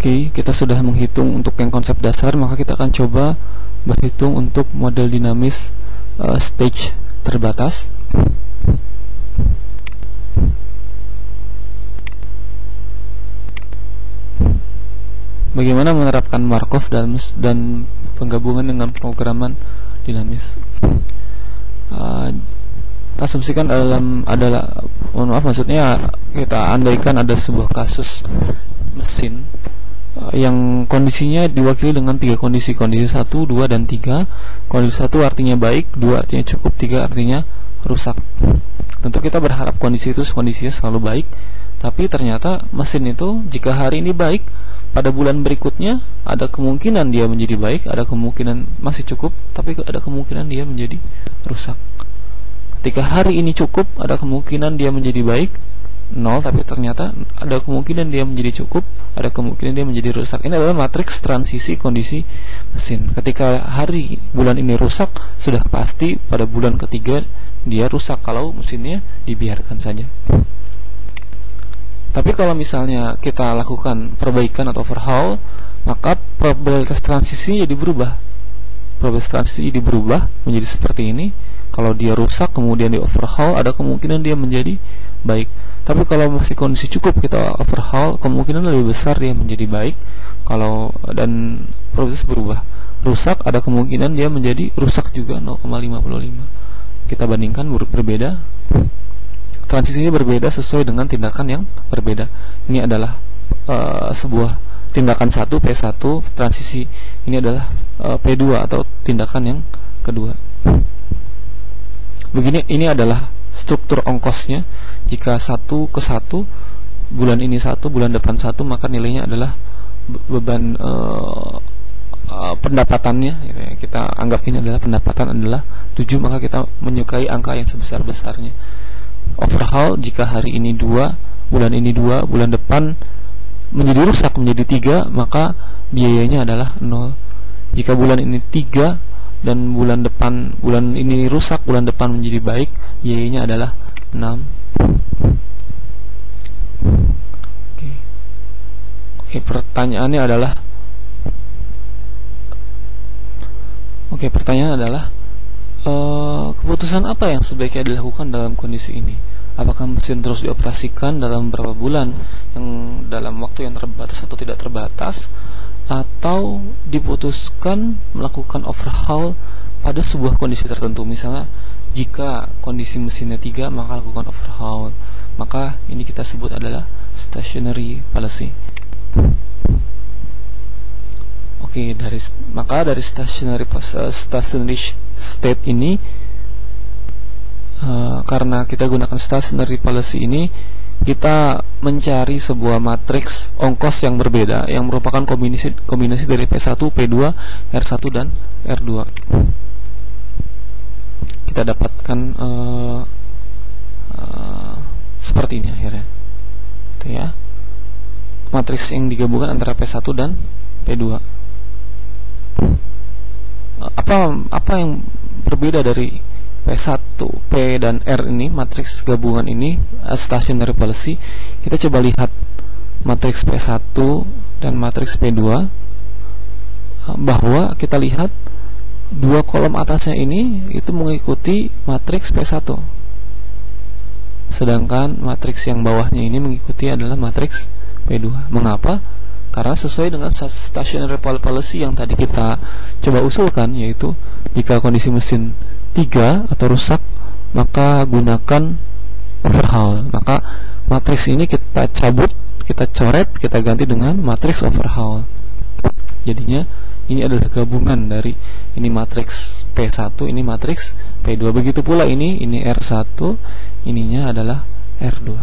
Oke, kita sudah menghitung untuk yang konsep dasar, maka kita akan coba berhitung untuk model dinamis stage terbatas. Bagaimana menerapkan Markov dan penggabungan dengan pemrograman dinamis. Asumsikan maksudnya kita andaikan ada sebuah kasus mesin yang kondisinya diwakili dengan 3 kondisi 1, 2, dan 3. Kondisi 1 artinya baik, 2 artinya cukup, 3 artinya rusak. Tentu kita berharap kondisinya selalu baik, tapi ternyata mesin itu jika hari ini baik, pada bulan berikutnya ada kemungkinan dia menjadi baik, ada kemungkinan masih cukup, tapi ada kemungkinan dia menjadi rusak. Ketika hari ini cukup, ada kemungkinan dia menjadi baik 0, tapi ternyata ada kemungkinan dia menjadi cukup, ada kemungkinan dia menjadi rusak. Ini adalah matriks transisi kondisi mesin. Ketika bulan ini rusak, sudah pasti pada bulan ketiga dia rusak kalau mesinnya dibiarkan saja. Tapi kalau misalnya kita lakukan perbaikan atau overhaul, maka probabilitas transisi jadi berubah. Probabilitas transisi jadi berubah menjadi seperti ini. Kalau dia rusak kemudian di overhaul, ada kemungkinan dia menjadi baik. Tapi kalau masih kondisi cukup kita overhaul, kemungkinan lebih besar dia menjadi baik. Dan probabilitas berubah. Rusak, ada kemungkinan dia menjadi rusak juga 0,55. Kita bandingkan berbeda. Transisinya berbeda sesuai dengan tindakan yang berbeda. Ini adalah sebuah tindakan 1 P1 transisi. Ini adalah P2 atau tindakan yang kedua. Ini adalah struktur ongkosnya. Jika 1 ke 1, bulan ini 1, bulan depan 1, maka nilainya adalah beban pendapatannya. Kita anggap ini adalah pendapatan adalah 7, maka kita menyukai angka yang sebesar-besarnya. Overhaul, jika hari ini 2, bulan ini 2, bulan depan menjadi rusak menjadi 3, maka biayanya adalah 0. Jika bulan ini 3 dan bulan ini rusak, bulan depan menjadi baik, biayanya adalah 6. Oke, pertanyaannya adalah keputusan apa yang sebaiknya dilakukan dalam kondisi ini? Apakah mesin terus dioperasikan dalam beberapa bulan dalam waktu yang terbatas atau tidak terbatas, atau diputuskan melakukan overhaul pada sebuah kondisi tertentu? Misalnya jika kondisi mesinnya 3, maka lakukan overhaul. Maka ini kita sebut adalah stationary policy. Oke, dari stationary state ini, karena kita gunakan stationary policy ini, kita mencari sebuah matriks ongkos yang berbeda yang merupakan kombinasi dari P1, P2, R1 dan R2. Kita dapatkan seperti ini akhirnya. Itu ya. Matriks yang digabungkan antara P1 dan P2. Apa yang berbeda dari P1, P dan R ini, matriks gabungan ini, stationary policy? Kita coba lihat matriks P1 dan matriks P2, bahwa kita lihat 2 kolom atasnya ini itu mengikuti matriks P1, sedangkan matriks yang bawahnya ini mengikuti adalah matriks P2. Mengapa? Karena sesuai dengan stationary policy yang tadi kita coba usulkan, yaitu jika kondisi mesin 3 atau rusak, maka gunakan overhaul. Maka matriks ini kita cabut, kita coret, kita ganti dengan matriks overhaul. Jadinya ini adalah gabungan dari ini matriks P1, ini matriks P2. Begitu pula ini R1, ininya adalah R2.